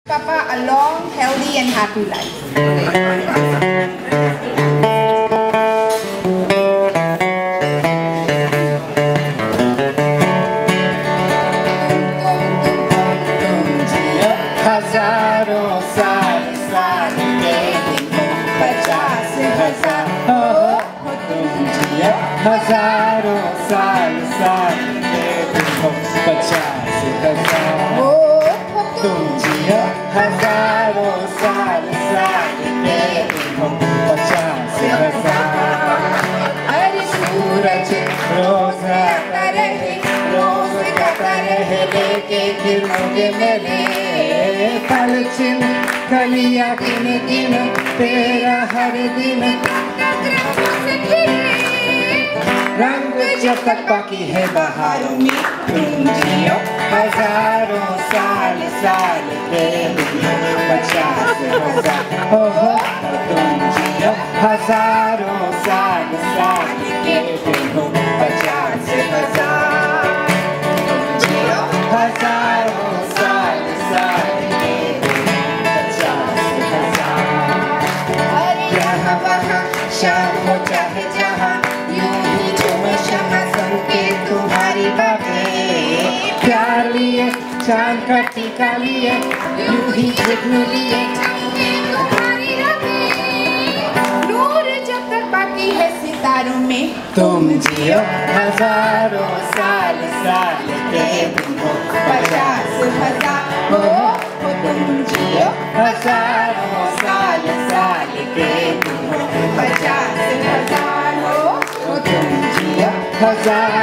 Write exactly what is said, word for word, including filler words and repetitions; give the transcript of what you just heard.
Papa a long, healthy and happy life. हजारों साल साल के पचास हजार हो तुम जियो हजारों साल साल के पचास हजार हो तुम जियो हजारों साल साल के पचास हजार अरे सूरज रोज आता रहे रोज गाता रहे लेके गिरोगे मेरे पलचिन कलिया गिन गिन तेरा हर दिन रंग जब तक बाकी है बहारों में तुम जियो हजारों साल साल के पचास हजार हो हो तुम जियो हजारों साल साल के पचास हजार तुम जियो हजारों साल साल शाम हो चाहे जहाँ यूं ही तुम शमा सन के तुम्हारी बातें प्यार लिए चांद का टीका लिए यूं ही जिग्न लिए तुम्हारी रातें नूर जब तक बाकी है सितारों में तुम जियो हजारों साल साल के पचास हजार हो तुम जियो हजारों साल साल के पचास हजार हो तुम जियो हजार